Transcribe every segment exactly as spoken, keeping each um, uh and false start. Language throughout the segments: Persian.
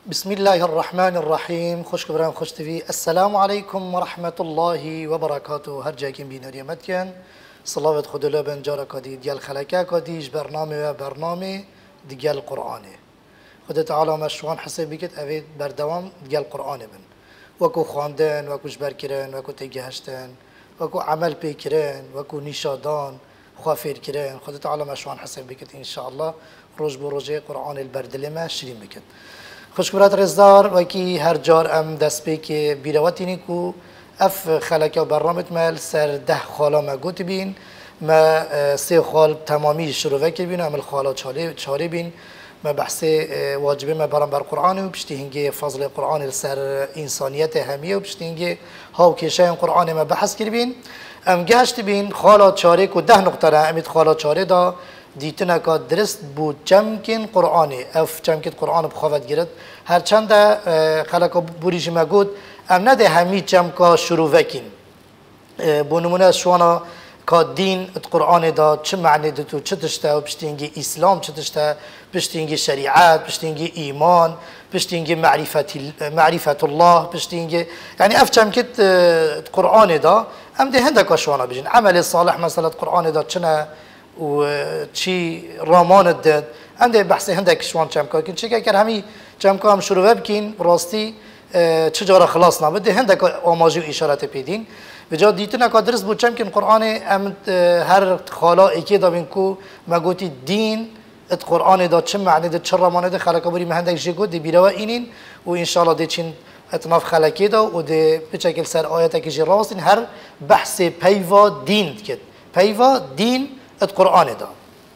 بسم الله الرحمن الرحیم. خوش برام خوش تبی. السلام علیکم و رحمت الله و برکاته. هر جایی که بیناری متین صلوات خدا لبن جارا کدی دیال خلکه کدیش برنامه و برنامه دیال قرآنه. خدا تعالی مشروعان حساب بکت اوید بردوام دیال قرآنه بن. وکو خواندن، وکو جبر کردن، وکو تگهشتن، وکو عمل پیکردن، وکو نشادان، خوافیر کردن. خدا تعالی مشروعان حساب بکت ان شاء الله روز بر روز قرآن البردل ما شریم بکت. خوشگورات رزدار و کی هر جار ام دست به که بیروتی نیکو اف خلک و برنامه مال سر ده خالا ما گوت بین ما سه خال تمامی شروع وکر بین عمل خالا چاره چاره بین ما بحث واجبه ما برام بر قرآن و بشتی هنگه فضل قرآن سر انسانیت همیه و بشتی هنگه هاو کشای قرآن ما بحث کر بین ام گشت بین خالا چاره کو ده نقطه را امید خالا چاره دا دیتنا که درست بود چمکن قرآنی اف چمکن قرآن بخواد گرد هر چند خلق بوریش مگود ام نده همی چمکا شروع وکین بونمونه شوانا که دین قرآن دا چه معنی دتو چه تشته و پشتینگی اسلام چه تشته پشتینگی شریعت پشتینگی ایمان پشتینگی معرفت معرفت الله پشتینگی یعنی اف چمکت قرآن دا ام ده هندکا شوانا بجین عمل صالح مثلا قرآن دا چنه و چی رامان داد عنده بحث هندک شوان چم کار کن چه که همی چم کام شروع بکین راستی چجورا خلاص نبوده هندک آماجی و اشارات پیدین و جا دیتنا که درست بود چم کن قرآن ام هر خالا اکی دابین کو مگوتی دین ات قرآن دا چه معنی دا چه رامان دا خلق بری مهندک جگو دی بیروا اینین و انشالله دی چین اتناف خلقی دا و دی بچکل سر آیت اکی جی راستین هر بحث پیوا دین کد پیوا دین القرآن دا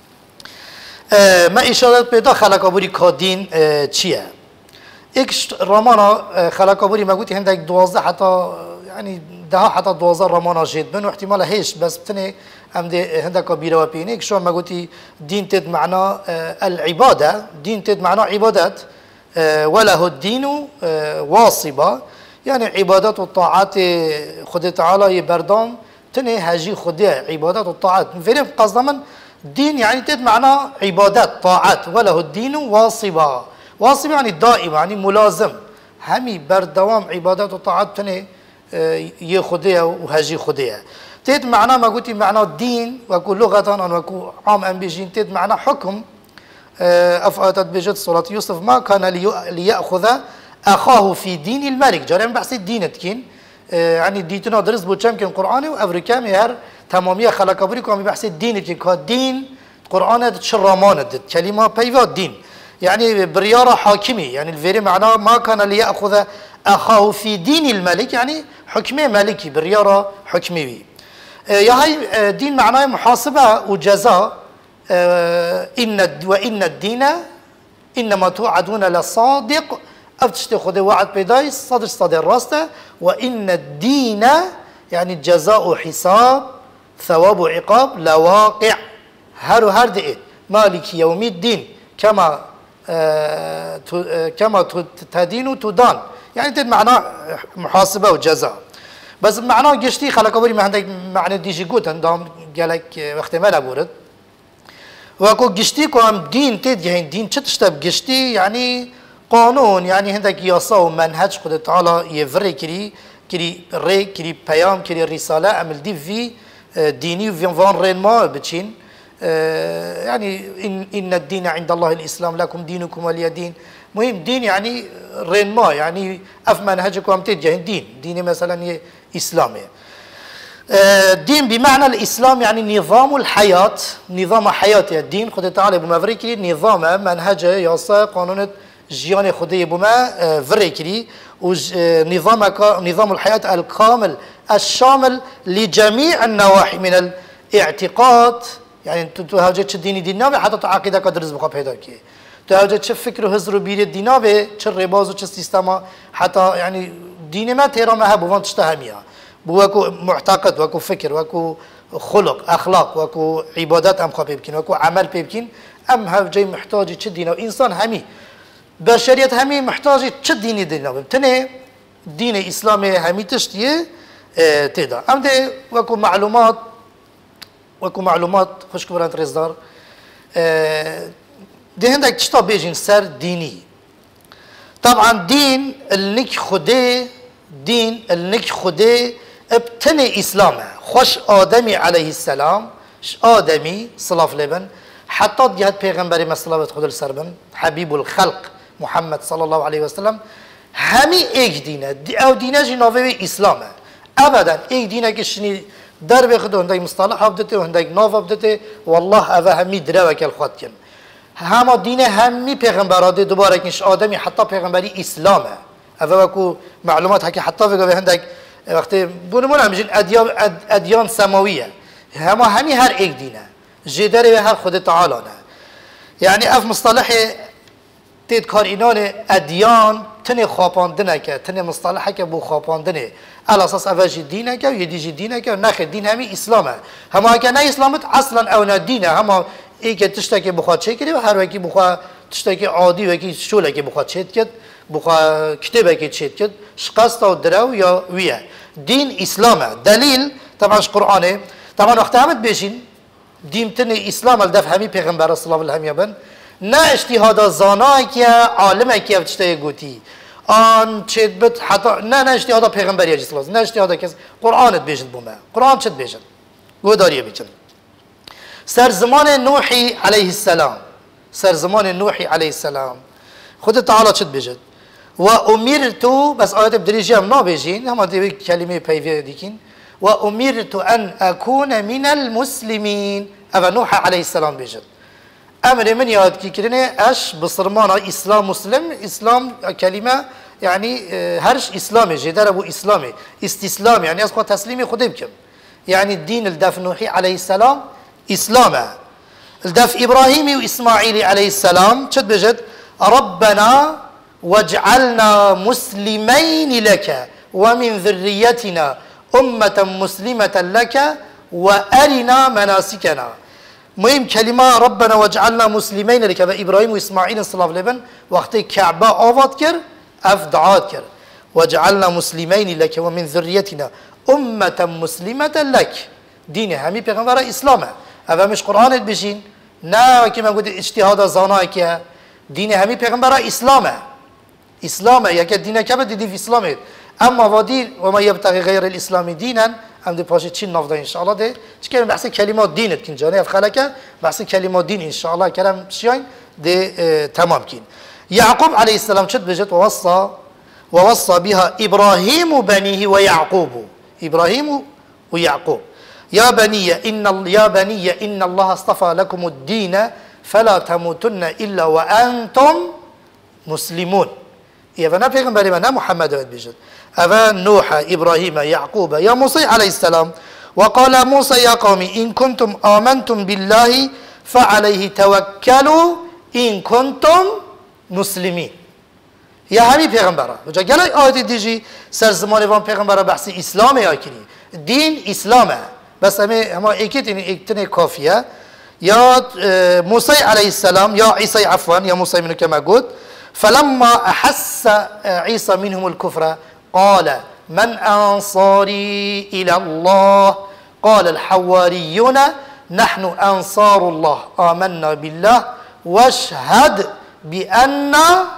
ما اشاره پیدا خلق آبوری کادین چیه؟ ایک رمانا خلق آبوری مگوتی هندک دوازده حتی یعنی ده حتی دوازده رمانا جد بن و احتمال هیچ بس بتنه هم ده هندک بیروا پینه ایک شو مگوتی دین تد معنا العباده دین تد معنا عبادت وله الدين واصبه يعني عبادات والطاعات خد تعالى بردام تنه هاجي خديه عبادات والطاعات فيرم قصد من دين يعني تد معناه عبادات طاعات وله الدين واصبا واصبا يعني دائم يعني ملازم همي بردوام عبادات والطاعات تنه يخديه وهاجي خديه تد معناه ما قلت معناه دين وكو لغة وكو عام أم بيجين تد معناه حكم أفأتت بجد صلاة يوسف ما كان ليأخذ أخاه في دين الملك جاري بحث الدين تكين يعني ديتنا درس بود چم کن قرآن و افریقا میهر تمامی خلق بری که بحث دین که که دین قرآن چه رامان داد کلمه پیوا دین يعني بريارة حاكمي يعني الفيري معناه ما كان ليأخذ أخاه في دين الملك يعني حكمي ملكي بريارة حكمي يا هاي دين معناه محاسبة وجزاء إن وإن الدين إنما توعدون لصادق أفتشت خذ وعد بيداي صدر صدر راسته وإن الدين يعني جزاء حساب ثواب وعقاب لواقع هر هر دقيق مالك يوم الدين كما آه كما تدين تدان يعني تد معناه محاسبة وجزاء بس معناه جشتي خلق أبوري ما عندك معنى ديجي قوت عندهم قالك وقت ما لابورد وأكو جشتي كم دين تد يعني دين شتشتب جشتي يعني قانون يعني عندك ياسا ومنهج خد تعالى يفرق كري كري ري كري بيام كري رسالة عمل دي في ديني وفي فان رين ما بتشين يعني إن إن الدين عند الله الإسلام لكم دينكم ولي دين مهم دين يعني رين ما يعني أف منهجكم تجاه دين دين مثلا إسلامي دين بمعنى الإسلام يعني نظام الحياة نظام حياة الدين خد تعالى بمفريكي نظام منهج ياسا قانون جيان خدي بما فريكري ونظام نظام الحياة الكامل الشامل لجميع النواحي من الاعتقاد يعني تهاجت الدين دينابي حتى تعقيدك درس بخاب هذا كي تهاجت شو فكر هزر بير الدينابي شو رباز وشو سيستما حتى يعني دين ما ترى ما هب وانت تشتهميها بوكو معتقد وكو فكر وكو خلق أخلاق وكو عبادات أم خاب يمكن وكو عمل بيمكن أم هاف جاي محتاج شو دينه إنسان همي بشريت همي محتاج شو ديني دينه تنه دين الإسلامي همي تشتيه اه تدا أم ده وكو معلومات وكو معلومات خوش كبران رزدار اه ده هندك تشتا بيجين سر ديني طبعا دين النك خده دين النك خده ابتني إسلامه خوش آدمي عليه السلام آدمي صلاف لبن حتى جهت پیغمبر مسلمة خود السربن حبيب الخلق محمد صلى الله عليه وسلم همي ايك دينه دي او دينه جنوبه اسلامه ابدا ايك دينه كشني در بخدو هندك مصطلح بدته وهندك نوف بدته والله اوه همي دروا كل خود كن هما دينه همي پیغمبرات دوباره كنش آدمي حتى پیغمبري اسلامه اوه وكو معلومات هكي حتى في هندك وقت بونمون هم جن اديان اديان سماويه هما همي هر ايك دينه جداره به هر خود تعالى نه يعني اف مصطلح تید کار اینان ادیان تنه خواپاندنه که تنه مصطلحه که بو خواپاندنه الاساس اوجی دینه که و یدیجی دینه که نخ دین همی اسلامه هما که نه اسلامت اصلا او نه دینه هما ای که تشتا که بخواد چه کردی و هر وکی بخواد تشتا که عادی وکی شوله که بخواد چه کرد بخواد کتابه که چه کرد شقاست و درو یا ویه دین اسلامه دلیل طبعا قرآنه طبعا وقت همت بیشین دین تنه اسلام الدف همی پیغمبر صلی الله علیه و سلم نه اجتهاد زانایی که عالمه که افچته گویی آن چید بد حتی نه نه اجتهاد پیغمبری اجازه نه اجتهاد کس قرآنت بیشتر بومه قرآن چت بیشتر گوداریه بیشتر سر زمان نوحی علیه السلام سر زمان نوحی علیه السلام خود تعالی چت بیشتر و امرتو بس آیت بدریجی هم نابیجین هم دیگه کلمه پیوی دیکین و امرت ان اكون من المسلمين اما نوح عليه السلام بیشتر امر من یاد کی کرنه اش بصرمان اسلام مسلم اسلام کلمه يعني هرش اسلامي جدار ابو اسلامي استسلام يعني از خود تسليمي خود بكم يعني الدين الدف نوحي عليه السلام اسلامه الدف ابراهيمي واسماعيلي عليه السلام شد بجد ربنا واجعلنا مسلمين لك ومن ذريتنا امه مسلمه لك وارنا مناسكنا مهم كلمة ربنا واجعلنا مسلمين لك إبراهيم وإسماعيل صلى الله عليه وسلم وقت كعبة آوات كر أفدعات كر واجعلنا مسلمين لك ومن ذريتنا أمة مسلمة لك دين همي پیغمبر إسلامه هذا مش قرآن بجين نا كما قلت اجتهاد زاناك دين همي پیغمبر إسلامه إسلامه يك دين كبد دين في إسلامه أما ودين وما يبتغي غير الإسلام دينا هم دي باشي تشين نافده ان شاء الله ده تشكي بحث كلمات دينت كن جاني افخلك بحث كلمات دين ان شاء الله كلام شيء ده اه تمام كين يعقوب عليه السلام شد بجت ووصى ووصى بها ابراهيم بنيه ويعقوب ابراهيم ويعقوب يا بني ان يا بني ان الله اصطفى لكم الدين فلا تموتن الا وانتم مسلمون يا بنا پیغمبر من محمد بجد أبا نوح إبراهيم يعقوب يا موسى عليه السلام وقال موسى يا قوم إن كنتم آمنتم بالله فعليه توكلوا إن كنتم مسلمين يا همي پیغمبره وجا گله آیت دیجی سر زمان وان پیغمبره بحث اسلام یا کنی دین اسلامه بس همه هما ایکت این ایکتنه کافیه یا موسى عليه السلام يا عيسى عفوا يا موسى منه كما قلت فلما أحس عيسى منهم الكفر قال من أنصاري إلى الله قال الحواريون نحن أنصار الله آمنا بالله واشهد بأن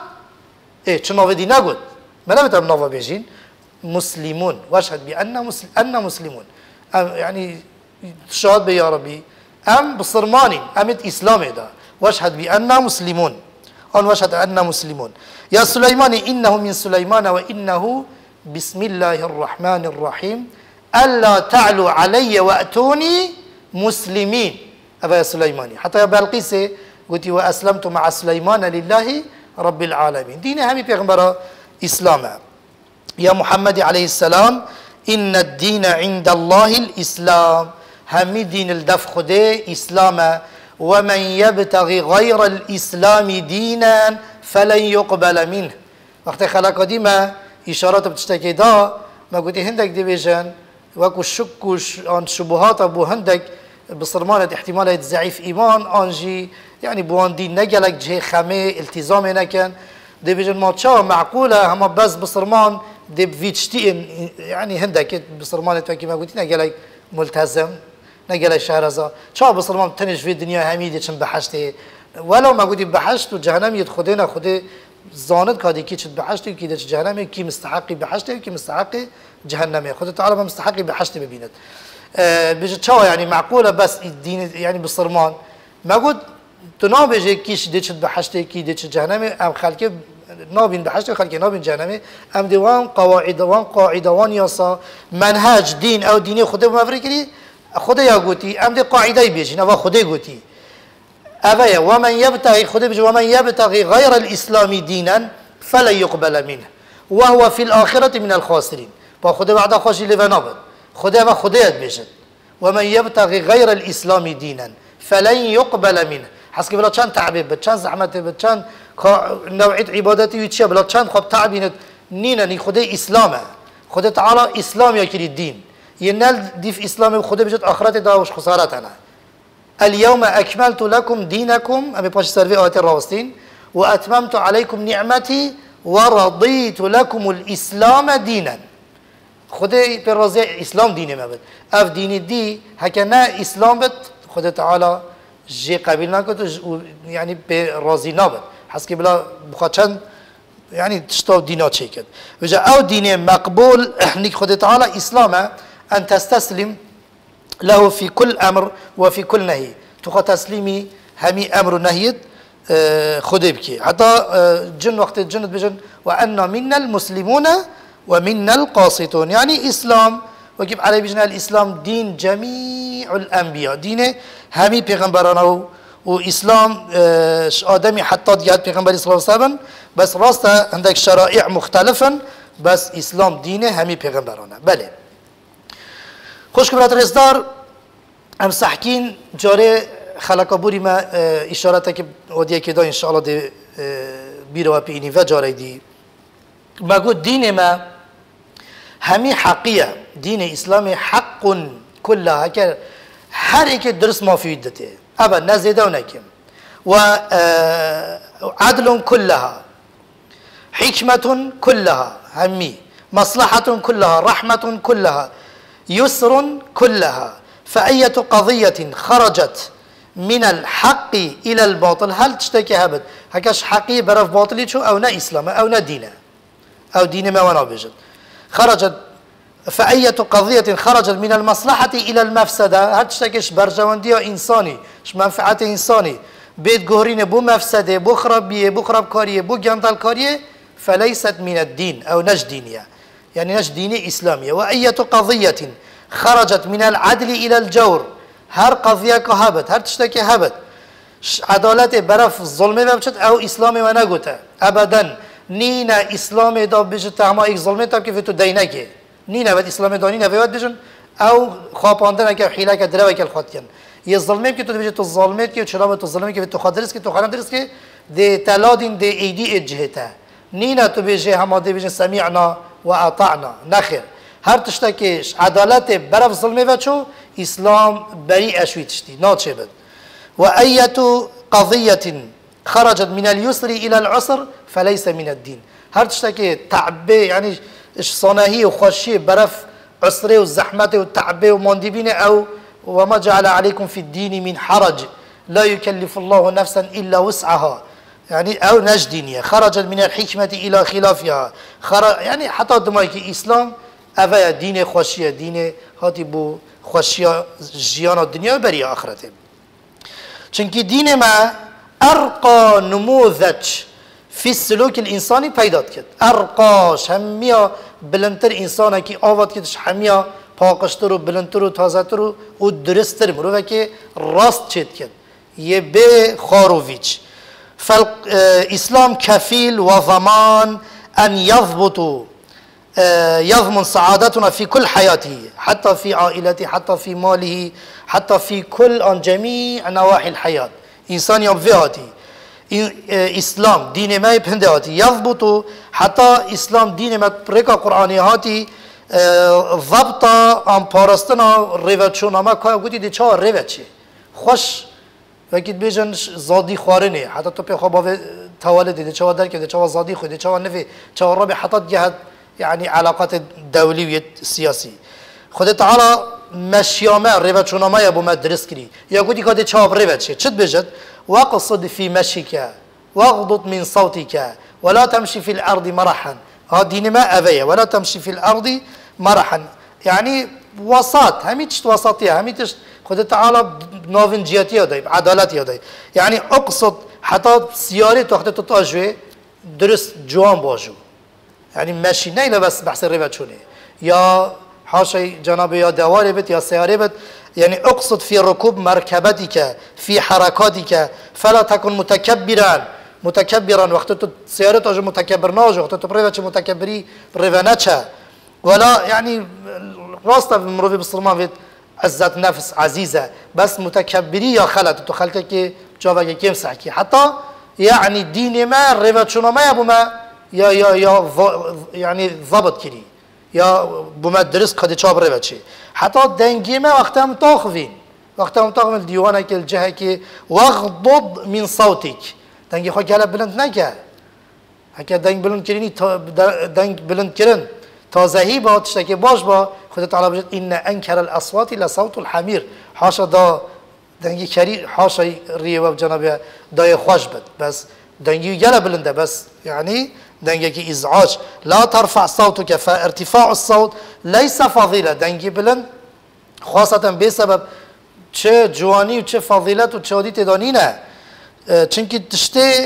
إيه شو نوفي دي نقول ما لا بتعمل نوفي بيجين مسلمون واشهد بأن مسل أن مسلمون يعني شهد بي يا ربي أم بصرماني أمت إسلامي ده واشهد بأن مسلمون أن واشهد أن مسلمون يا سليمان إنه من سليمان وإنه بسم الله الرحمن الرحيم ألا تعلوا علي وأتوني مسلمين أبا يا سليماني حتى يا بلقيس قلت وأسلمت مع سليمان لله رب العالمين دين همي پیغمبر إسلام يا محمد عليه السلام إن الدين عند الله الإسلام همي دين الدف خده إسلام ومن يبتغي غير الإسلام دينا فلن يقبل منه وقت خلق ديما إشارات بتشتكي دا ما قلت هندك ديفيجن وكو الشك عن شبهات أبو هندك بصرمانة احتمال ضعيف إيمان أنجي يعني بوان دين نجلك جه خمي التزام نكن ديفيجن ما تشا معقولة هم بس بصرمان دي بفيتشتين يعني هندك بصرمانة توكي ما قلت نجلك ملتزم نجلك شهرزا شا بصرمان تنش في الدنيا هميدة شن بحشته ولو ما قلت بحشت وجهنم يدخدنا خده زاند کادی کی چت بحشت کی دچ جهنم کی مستحقی بحشت کی مستحق جهنم خود تعالی مستحقی بحشت ببیند بيجي تشاو يعني معقوله بس الدين يعني بالصرمان ما قلت تنابجي كيش ديتش بحشتي كي ديتش جهنمي ام خلكي نابين بحشتي خلكي نابين جهنمي ام ديوان قواعد وان قاعده وان ياسا منهج دين او ديني خود ما فريكري خود يا قوتي ام دي قاعده بيجي نوا خود قوتي ابا ومن يبتغي خود بيجي ومن يبتغي غير الاسلام دينا فلا يقبل منه وهو في الاخره من الخاسرين فخود بعد خوشي لبنابد خدا و خدایت بشد و من یبتغی غیر الاسلام دینا فلن يقبل منه حسب بلا چند تعبیب بد چند زحمت بد چند نوعیت عبادتی و چیه بلا چند خب تعبینت نینا نی خدای اسلامه خدا تعالی اسلام یا کلی دین ینال دیف اسلام خدا بجد آخرت داوش خسارت انا اليوم اكملت لكم دينكم ابي باش سرفي آيات الراوستين واتممت عليكم نعمتي ورضيت لكم الاسلام دينا خدای پر راضی اسلام دینه ما بد اف دینی دی هکنه اسلام بد خدا تعالی جی قبیل نکرد یعنی پر راضی نبود حس بلا بخاطر يعني تشتو دينا تشيكد وجا او دين مقبول نيك خد تعالى اسلامه ان تستسلم له في كل امر وفي كل نهي تخا تسليمي همي امر نهي خد بكي حتى جن وقت الجنة بجن وان منا المسلمون ومنا القاسطون يعني اسلام وكيف على بجنا الاسلام دين جميع الانبياء دين همي پیغمبرانه وإسلام آدمي حتى ديات پیغمبر صلى الله عليه وسلم بس راسته عندك شرائع مختلفا بس إسلام دينه همي پیغمبرانه بله خوش كبرات رزدار هم سحكين جاري خلقا بوري ما إشارتك وديه كده إن شاء الله دي بيروا بيني و جاري دي ما قد دين ما همي حقية دين إسلامي حق كلها هر ايك درس ما في يدته أبا نزيده ونكم وعدل كلها حكمة كلها همي مصلحة كلها رحمة كلها يسر كلها فأية قضية خرجت من الحق إلى الباطل هل تشتكي هبد هكاش حقي برف باطلي شو أو نا إسلام أو نا دينه أو دين ما وانا بجد خرجت فأية قضية خرجت من المصلحة إلى المفسدة هل تشتكيش برجواندية إنساني ش منفعة إنساني بيت جهرين بو مفسدة بو خرابية بو خراب كارية بو جندل كارية فليست من الدين أو نج دينية يعني نج ديني إسلامية وأية قضية خرجت من العدل إلى الجور هر قضية كهبت هل تشتكي هبت عدالة برف الظلم ببشت أو إسلامي ونقوته أبدا نينا إسلامي دا بجت أما إك ظلمي تاب كيف تدينك نينا بد إسلام داني نفيات بيجن أو خاباندن که حیله که دروی که الخاتیان یه ظلمه که تو بيجي تو ظلمه که چرا تو ظلمه که تو خادرس که تو خاندرس که ده تلادين ده ایدی اجهته نينا تو بيجي هم ده بيجي سمعنا وأطعنا نخير هر تشتكيش عدالت برف ظلمه و چو إسلام بريء أشويتشتي ناتشه بد وأية قضية خرجت من اليسر إلى العسر فليس من الدين هر تشتكي تعبي يعني اش صناهي وخشيه برف عسره وزحمته وتعبه ومندبينه او وما جعل عليكم في الدين من حرج لا يكلف الله نفسا الا وسعها يعني او نجدينيه خرجت من الحكمه الى خلافها يعني حتى دمايك اسلام اوه دين خشيه دين هاتي بو خشيه جيان الدنيا بري اخرته چونكي دين ما ارقى نموذج في السلوك الإنساني پیدا کرد ارقاش همیا بلندتر انسانه که آواد کدش همیا پاکشتر و بلندتر و تازه‌تر و درستتر مروه که راست چید کرد یه به خاروویچ فالإسلام كفيل وضمان أن يضبط يضمن سعادتنا في كل حياته حتى في عائلته حتى في ماله حتى في كل عن جميع نواحي الحياة إنسان يوم فيهاتي اسلام دين ما يبهنده هاتي يضبط حتى اسلام دين ما بريكا قرآني هاتي ضبطا ام پارستنا روت شونا ما که گویی دی چه روت چه خوش وقتی بیشن زادی خوارنه حتی تو پیخوا باو توالد دی چه در که دی چه زادی خود دی چه نفی چه رابع حتی جهت يعني علاقات دولية سياسي خد تعالى مشيامه روت شونا ما يبو ما درس كري يا گویی که چه روت چه چت بجد واقصد في مشيك واغضض من صوتك ولا تمشي في الأرض مرحا. ها دين ما أبيه ولا تمشي في الأرض مرحا، يعني وسط، همي تشت وسطية، همي تشت خد تعالى نوفن جياتية داي عدالتية داي. يعني أقصد حتى سيارة وقت تتاجوه درست جوان باجو، يعني ماشي نيلا بس بحث الربا شونه يا حاشي جناب يا دواري بت يا سيارة بت. يعني اقصد في ركوب مركبتك في حركاتك فلا تكن متكبرا متكبرا وقت سيارة اجو متكبر ناجو وقت بريفا متكبري بريفا نتشا ولا يعني راستا مروفي بالصرمان فيت عزت نفس عزيزة بس متكبري يا خلت تو خلتك جاوك كيف سحكي حتى يعني دين ما ريفا شنو ما يبو ما يا يا يا يعني ضبط كري يا بما درس قد چاب ريفا چي حتى دنگي ما وقتا متاخفين وقتا متاخف الديوانه كي الجهه كي واغضض من صوتك دنگي خو كلا بلند نكا هكا دنگ بلند كريني دنگ بلند كرن تازهي با تشتكي باش با خد تعالى بجد ان انكر الاصوات لصوت الحمير حاشا دا دنگي كري حاشا ريوا جناب داي خوش بد بس دنگي يلا بلنده بس يعني دنگي ازعاج لا ترفع صوتك فارتفاع الصوت ليس فضيلة. دنگي بلند خاصة بسبب چه جواني و چه فضيلت و چه عادي تدانينه چونكي تشتي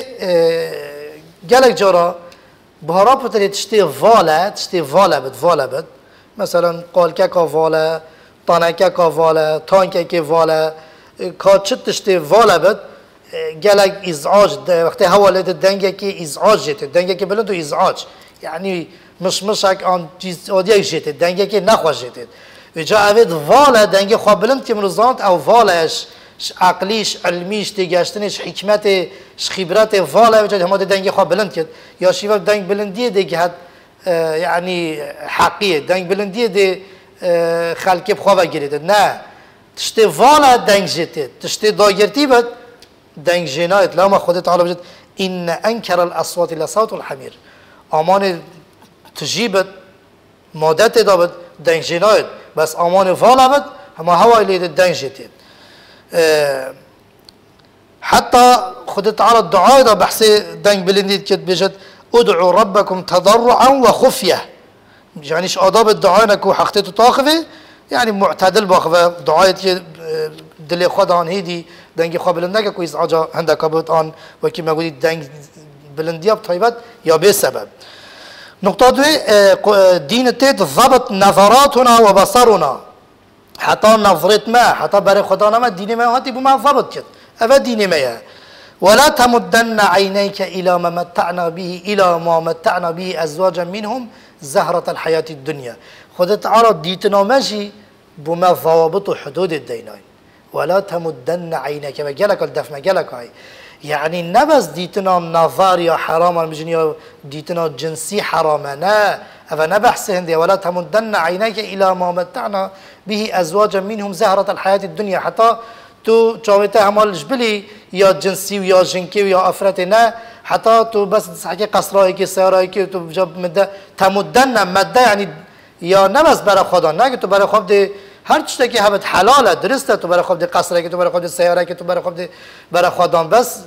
گلك جارا بهارا بتري تشتي والا تشتي والا بد والا بد مثلا قالكا كا والا طانكا كا والا تانكا كا والا كا تشتي والا بد گلك ازعاج وقت حوالت دنگه كي ازعاج جته دنگه كي بلند و ازعاج يعني مش مشك آن چیز عادی جته دنگه كي نخواش جته وجا اوید والا دنگه خواه بلند که منوزاند او والش عقلیش علمیش دیگشتنش حکمتش خبرت والا وجا همه دنگه خواه بلند کد یا شیوه دنگ بلندیه دیگه هد يعني حقیه دنگ بلندیه دی خلقی بخواه بگیرید نه تشتی والا دنگ جته تشتی داگرتی بد دنگ جنایت لما خود تعالی بجد ان انکر الاصوات لصوت الحمیر امان تجیبت مادت دابد دنگ جنایت بس امان والا بد هما هوا اللي دنگ جتید حتى خد تعالى الدعاء ده بحث دنگ بلندید كد بجد ادعوا ربكم تضرعا وخفيه يعني ايش آداب الدعاء نكو حقته تاخذه يعني معتدل باخذه دعاء دل خدان هيدي دنگ خو بلندك كو ازعاج عندك ابوت ان وكي ما قلت دنگ بلنديه بطيبت يا بسبب نقطه دو دين التيت ضبط نظراتنا وبصرنا حتى نظرت ما حتى بري خدانا ما دين ما هاتي بما ضبط كد ابا دين ما ولا تمدن عينيك الى ما متعنا به الى ما متعنا به ازواجا منهم زهرة الحياة الدنيا خد تعالى ديتنا ماشي بما ضوابط حدود الدينين ولا تمدن عينيك ما قالك الدف ما قالك هاي يعني نبس ديتنا نظار يا حرام مجني ديتنا جنسي حرامنا أفا نبحث هندي ولا تمدن عينيك إلى ما متعنا به أزواجا منهم زهرة الحياة الدنيا حتى تو شاويته همال جبلي يا جنسي ويا جنكي ويا أفرتنا حتى تو بس تحكي قصرايك سيارايك تو جاب مدة تمدن مدة يعني يا نبس برا خدا ناكي تو برا خب دي هر چیزی که هبت حلاله درسته تو برای خود قصره که تو برای خود سیاره که تو برای خود برای خودان بس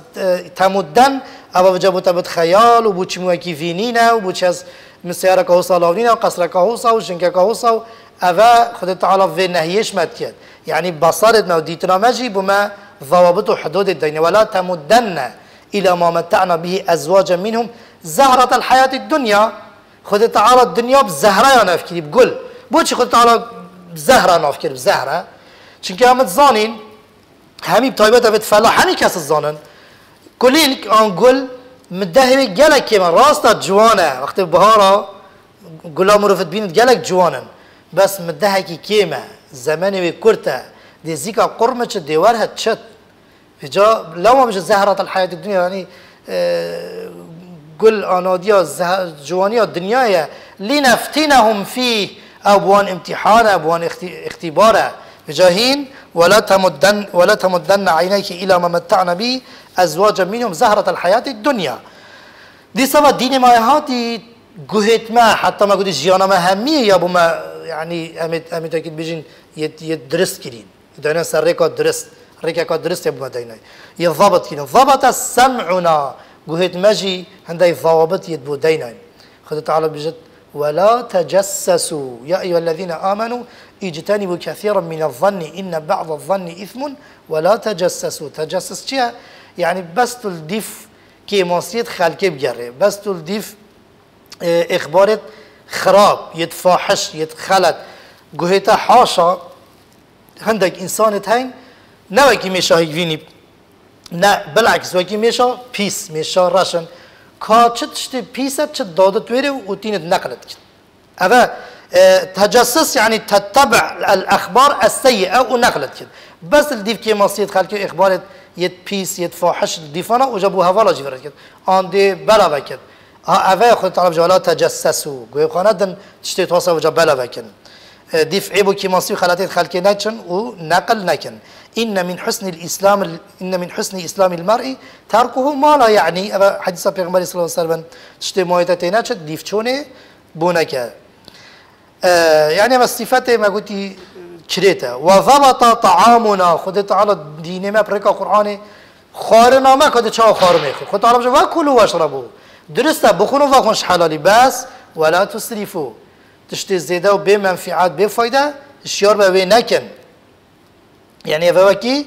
تمدن اما وجب تبت خیال و بوچ مو کی وینینه و بوچ از مسیاره که وصلونینه و قصره که وصل و شنکه که وصل اوا خود تعالی و نهیش مد کرد يعني بصرت ما وديتنا ماجي بما ضوابط حدود الدين ولا تمدن الى ما متعنا به ازواجا منهم زهرة الحياة الدنيا خود تعالى الدنيا بزهره نفكري بقول بوچ خود تعالى زهره نافکر زهره چون که همه زانین همی بطایبت افت فلاح همی کس زانن کلین آن گل مدهوی گلک که من راستا جوانه وقتی بهارا گلا مروفت بیند گلک جوانن بس مده کی کیمه زمانی وی کرته دی زیکا قرمه چه دیوار هد چت جا لو ما بشه زهرات الحياة الدنيا يعني قل اناديا جوانيا الدنيا لنفتنهم فيه ابوان امتحان ابوان اختبار جاهين ولا تمدن ولا تمدن عينيك الى ما متعنا به ازواجا منهم زهرة الحياة الدنيا دي سبب دين ما هاتي جهت ما حتى ما قلت جيانا ما همية يا ابو ما يعني امت امت اكيد بيجين يدرس كرين داينا سر ريكا درس ريكا درس يا ابو ما داينا يضبط كده ضبط سمعنا قهت مجي هندي ضوابط يدبو دينا خد تعالى بجد ولا تجسسوا يا أيها الذين آمنوا اجتنبوا كثيرا من الظن إن بعض الظن إثم ولا تجسسوا تجسس چيا يعني بس تلديف كي مصيد خالك بجري بس تلديف إخبارت خراب يتفاحش يتخلط قهتا حاشا هندك إنسان هين نوكي مشا هيفيني نه بالعكس وكي مشا بيس مشا راشن كا چه تشتي بيسة چه دادت ويري وتينت نقلت كده هذا اه تجسس يعني تتبع الأخبار السيئة ونقلت كده بس الديف كي مصيد خلق إخبار يت بيس يت فاحش ديفانا وجابوا هفالا جيفرت كده آن دي بلا بكد هذا خد تعالى جوالا تجسسوا قوي خاندن تشتي توصل وجاب بلا بكن ديف عيبو كي مصيد خلاتيت خلق نكن ونقل نكن إن من حسن الإسلام إن من حسن إسلام المرء تركه ما لا يعني أبا حديث پیغمبر صلى الله عليه وسلم تشتي مايته تينا چه ديف چونه بونكه آه يعني ما صفته ما قلتي كريته وضبط طعامنا خد تعالى دين ما بركه قرآن خارنا ما كده چا خار میخواد خد تعالى بجو وكلوا واشربوا درسته بخونوا وخونش حلالي بس ولا تسرفوا تشتي زيده وبمنفعات بفايده اشيار به نكن يعني فوكي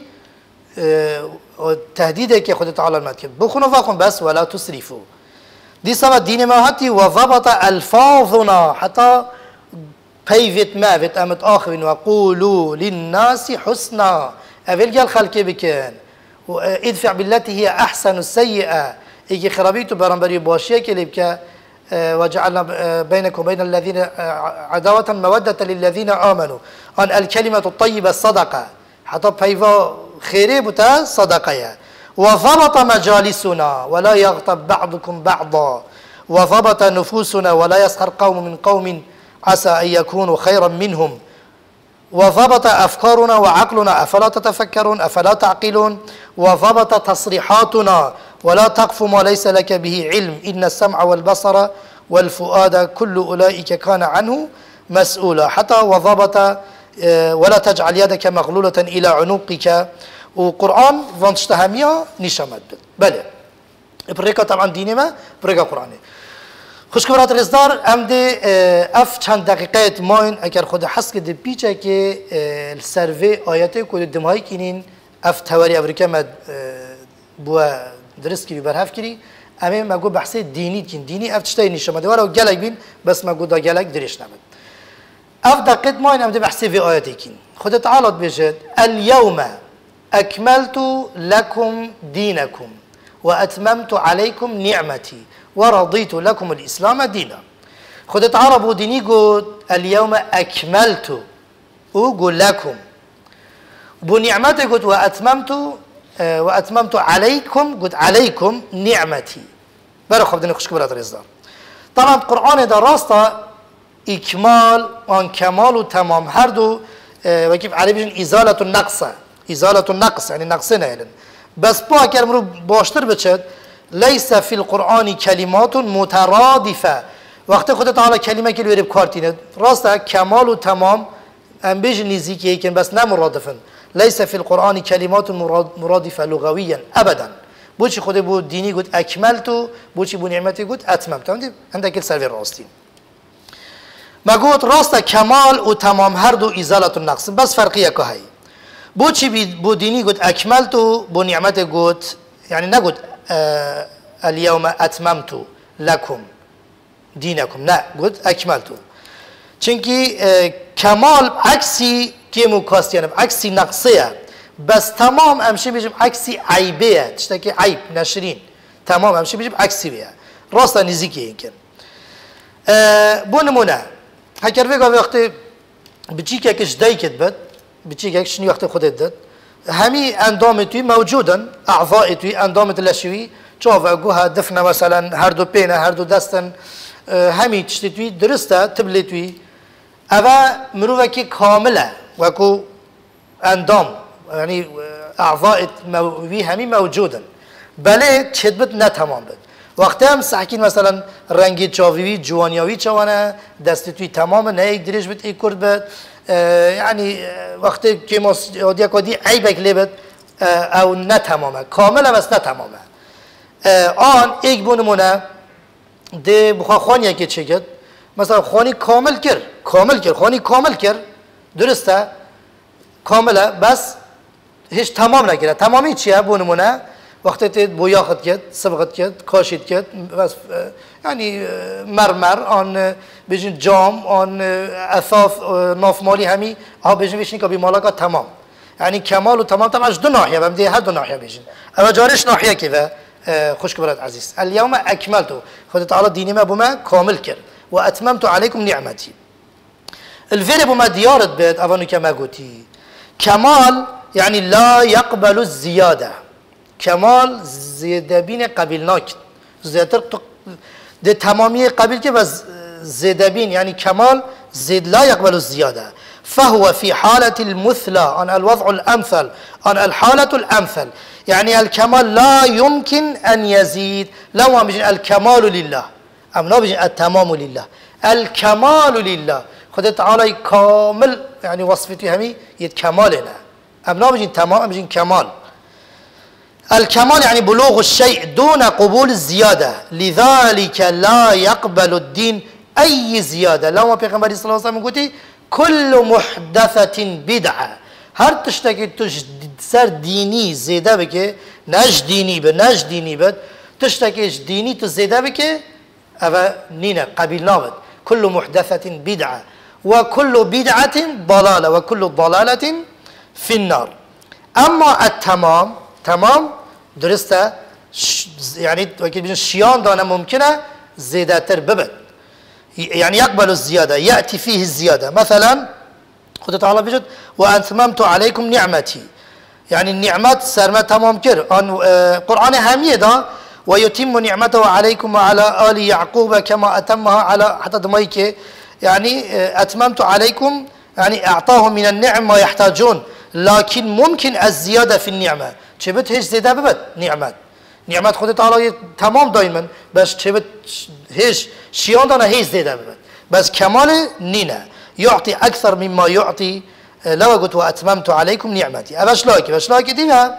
اه تهديده كي خد تعالى المتكب بخونوا وخون بس ولا تسرفوا دي سبب دين ما هاتي وضبط الفاظنا حتى بيفت ما فت امت اخرين وقولوا للناس حسنا اول قال خلقي بكن وادفع بالتي هي احسن السيئه يجي خرابيتو برنبري باشيه كلي بك وجعلنا بينكم وبين الذين عداوه موده للذين امنوا ان الكلمه الطيبه الصدقه حتى بيفا خيري بتا صدقه وضبط مجالسنا ولا يغتب بعضكم بعضا وضبط نفوسنا ولا يسخر قوم من قوم عسى أن يكونوا خيرا منهم وضبط أفكارنا وعقلنا أفلا تتفكرون أفلا تعقلون وضبط تصريحاتنا ولا تقف ما ليس لك به علم إن السمع والبصر والفؤاد كل أولئك كان عنه مسؤولا حتى وضبط ولا تجعل يدك مغلولة إلى عنقك وقرآن فانشتهمية نشامد بله بريكا طبعا ديني ما بريكا قرآني خوش كبرات رزدار ام دي اف چند دقیقه ماین اگر خود حس کده پیچه که السروی آیاته کده دمهایی کنین اف تواری امریکا مد بوا درست کری برهف کری اما ما گو بحث دینی کن دینی اف چطایی نشامده وارا و گلک بین بس ما گو دا گلک درش نمد اف دقیقه ماین ام دي بحث في آیاته کن خود تعالى بجد اليوم اكملت لكم دينكم واتممت عليكم نعمتي ورضيت لكم الإسلام دينا خدت عرب ديني قد اليوم أكملت وقل لكم بنعمتي قد وأتممت وأتممت عليكم قد عليكم نعمتي برخو بدنا نخش كبرات الإصدار طبعا القرآن ده راستا إكمال وان كمال وتمام هردو وكيف عربي إزالة النقص إزالة النقص يعني نقصنا يعني بس بوا كلمة باشتر بتشد ليس في القرآن كلمات مترادفة وقت خود تعالى كلمة كل ورب كارتينه راسته كمال وتمام ام بيج نزيك يمكن بس نمرادفن ليس في القرآن كلمات مرادفة لغويا أبدا بوشي خود بو ديني قد أكملت بوشي بو نعمتي قد أتممت عندك السلفي الراستين ما قلت راسته كمال وتمام هردو إزالة النقص بس فرقية كهي بوشي بو ديني قد أكملت بو نعمتي قد يعني نقول آه اليوم أتممت لكم دينكم لا قلت أكملت چونكي آه كمال عكسي كيمو كاستيان عكسي نقصية بس تمام امشي بيجب عكسي عيبية تشتكي عيب ناشرين تمام امشي بيجب عكسي بيها راستا نزيكي يمكن آه بو نمونه هكر فيقا في وقت بچيكا كش دايكت بد بچيكا كش ني وقت خودت دد همي اندام توي موجودا اعضاء توي اندام الاشوي شوف اقوها دفنه مثلا هردو بينا هردو دستن همي تشتي توي درسته تبلي توي اوا مروفكي كامله وكو اندام يعني اعضاء موي همي موجودا بله تشدبت نه تمام بد وقتی هم سحکین مثلا رنگی چاویوی جوانیاوی چوانه دستی توی تمام نه یک دریج بد یک کرد بد يعني وقتی که ما دیگه کدی عیبک لبد او نه تمامه کامله بس نه تمامه آن ایک بونمونه ده بخوا خانی که چه کرد مثلا خانی کامل کرد کامل کرد خانی کامل کرد درسته کامله بس هیچ تمام نکرد تمامی چیه بونمونه وقتی تی بویا خد کرد سبقت کرد کاشید کرد بس یعنی مرمر آن بجن جام آن اثاث نافمالی همی ها بجن ویشنی که بیمالا تمام یعنی کمال و تمام تمامش دو ناحیه بم دی هر دو ناحیه بجن اما جارش ناحیه که خوش برات عزیز اليوم اكملت خد تعالى ديني ما بما كامل كر واتممت عليكم نعمتي الفير بما ديارت بيت افانو كما قلتي كمال يعني لا يقبل الزياده كمال زياده بين قبلناك زيادة ده تمامية قبل كي بس زياده بين يعني كمال زيد لا يقبل الزياده فهو في حالة المثلى عن الوضع الأمثل عن الحالة الأمثل يعني الكمال لا يمكن أن يزيد لو ما بيجي الكمال لله أم لا بيجي التمام لله الكمال لله خد تعالى كامل يعني وصفتي همي يتكمالنا أم لا بيجي تمام بيجي كمال الكمال يعني بلوغ الشيء دون قبول الزيادة لذلك لا يقبل الدين أي زيادة لو ما بيغمبري صلى الله عليه وسلم قلتي كل محدثة بدعة هر تشتكي تش سر ديني زيادة بك نج ديني به نج ديني بد تشتكيش ديني تزيادة بك أبا نينا قبيلنا بد كل محدثة بدعة وكل بدعة ضلالة وكل ضلالة في النار أما التمام تمام درسته يعني وكيل بيجن شيان دانا ممكنة زيادة تر ببد يعني يقبل الزيادة يأتي فيه الزيادة مثلا خد تعالى بيجد وأتممت عليكم نعمتي يعني النعمات سرما تمام كر أن قرآن همية دا ويتم نعمته عليكم وعلى آل يعقوب كما أتمها على حتى دميك يعني أتممت عليكم يعني أعطاهم من النعم ما يحتاجون لكن ممكن الزيادة في النعمة شبت هيش زيادة ببد نعمات نعمت خود تعالى تمام دائما بس شبت هيش شيان دانا هيش زيادة ببد بس كمال نينا يعطي أكثر مما يعطي لو قلت وأتممت عليكم نعمتي أباش لايك باش لايك دينا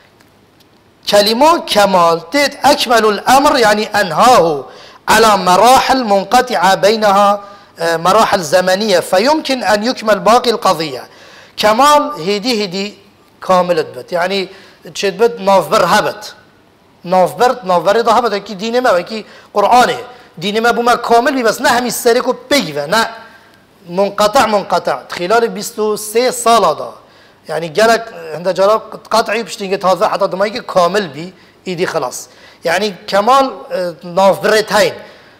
كلمة كمال تيت أكمل الأمر يعني أنهاه على مراحل منقطعة بينها مراحل زمنية فيمكن أن يكمل باقي القضية كمال هدي هدي كاملة بت يعني تشد بت نافبر هبت نافبر نافبر ده هبت كي دين ما كي قرآنه دين ما بما كامل بي بس نه همي سركو بيجوا نه منقطع منقطع خلال بیست و سه سال دا يعني جالك عند جالك قطعي بشتينجت هذا حتى دماغي كامل بي ايدي خلاص يعني كمال نافبرتين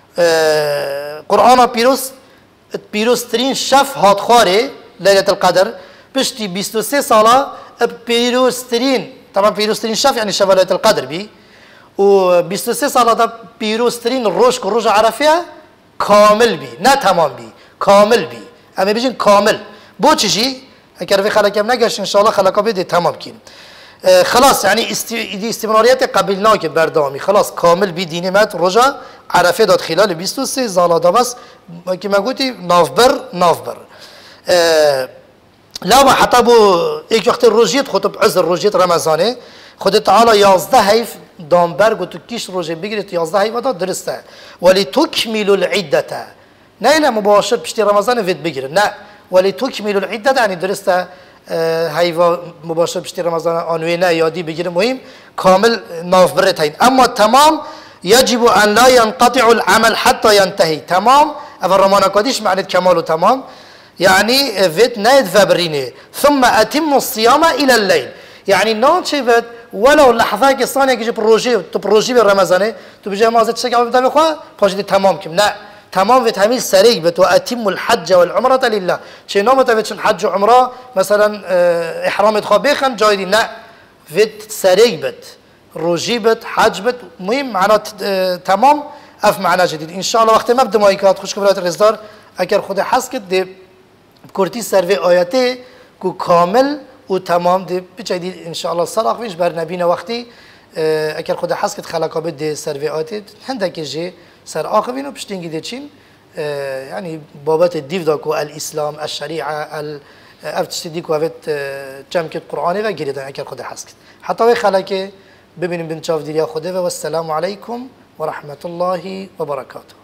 قرآن بيروس بيروس ترين شف هات خاري ليلة القدر بشتي بیست و سه سالا بيروس ترين طبعا بيروس ترين شف يعني شف ليلة القدر بي و بیست و سه سالا دا بيروس ترين روش كروج عرفية كامل بي نا تمام بي كامل بي اما بيجن كامل بو چشي اگر في خلقم نگشت ان شاء الله خلقا بده تمام كين اه خلاص يعني استي استمراريات قبلناك بردامي خلاص كامل بي دين مات رجا عرفه داد خلال بیست و سه سال دا بس كما قلتي نافبر نافبر اه لا حتى بو ايك وقت الروجيت خطب عذر روجيت رمضانه خود تعالى یازده هيف دامبر قلت كيش روجه بگیرید یازده هيف دا درسته ولتكملوا العده نه إلا مباشر بشتي رمضان فيد بگیره نه ولتكملوا العده يعني درسته هيفا مباشر بشتي رمضان آنوی نه یادی بگیره مهم كامل نافبرتين اما تمام يجب ان لا ينقطع العمل حتى ينتهي تمام اول رمانا قديش معنى كمال تمام يعني فيت نايد فابريني ثم اتم الصيام الى الليل يعني نون شفت ولو لحظه که ثانيه که پروژه تو پروژه رمضانه تو بجای ما ازت شکل بده بخوا پروژه تمام کم نه تمام فيت هميل سريع بت واتم الحج والعمره لله شي نوم تبت الحج وعمره مثلا احرام خابخن جاي نه فيت سريع بت روجي بت حج بت مهم معناه تمام اف معناه جديد ان شاء الله وقت ما بده مايكات خوش كبرات رزدار اگر خود حس كد دي كورتي سروي آياته كو كامل و تمام دي بجديد ان شاء الله صلاح فيش بر نبينا وقتي اگر خود حس كد خلقا بده سروي آياته هندك جي سر آخرين وبشتينجي ديتشين يعني بابات الديف داكو الإسلام الشريعة ال أفتشتي ديكو أفت جمع كت قرآني وغيره ده أكيد خده حسكت حتى وي خلاك ببینیم بن چاو دیریا خوده و السلام علیکم و رحمت الله و برکاته.